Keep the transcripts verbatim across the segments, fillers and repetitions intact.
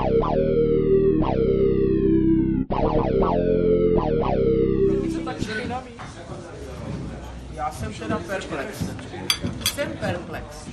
Co tak šli na míč? Já jsem teda perplex. Jsem perplex.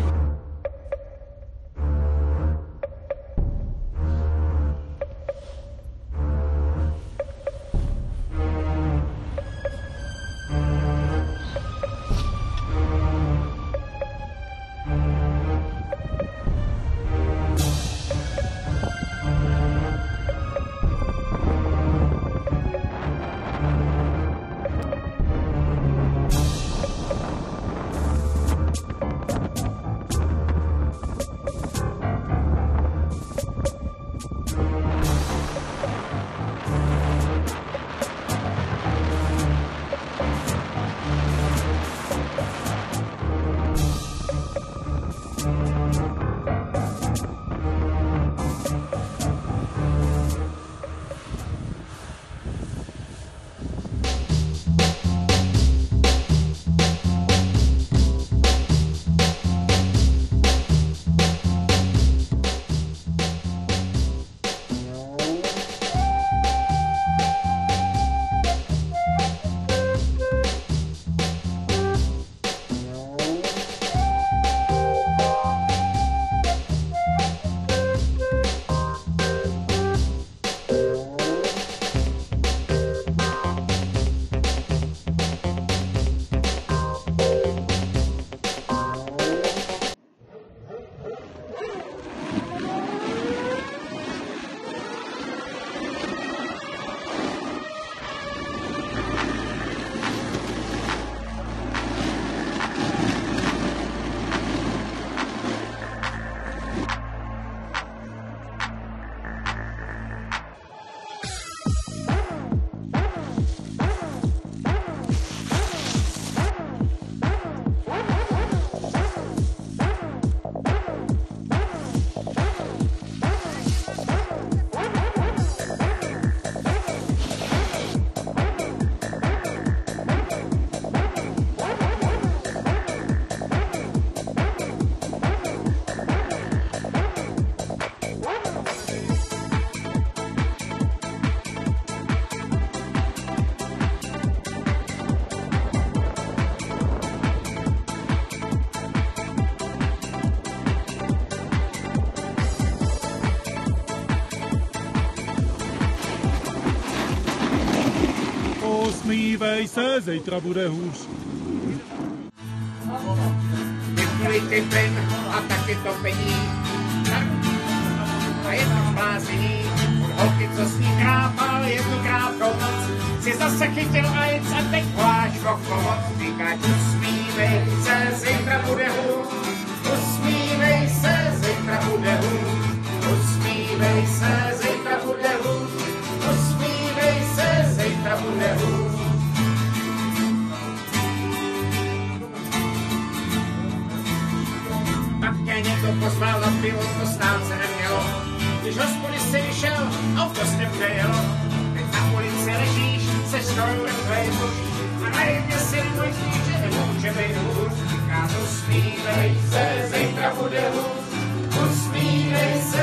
Usmívej se, zítra bude hůř. Vyplujte plyn a taky topení. A je to zblázení. Od holky, co s ní krápal jednu krátkou noc, si zase chytil ajec a teď pláč o pomoc. Říkáš, usmívej se, zítra bude hůř. Usmívej se, zítra bude hůř. Usmívej se, zítra bude hůř. Usmívej se, zítra bude hůř. Pak tě někdo pozval na pivo, to stát se nemělo. Když hospody si vyšel, auto s tím nejelo. Teď na ulici ležíš, se strojů tvej muž. A najedně si nemůžeš, že nemůže být hůř. Říká, usmívej se, zítra bude hůř. Usmívej se,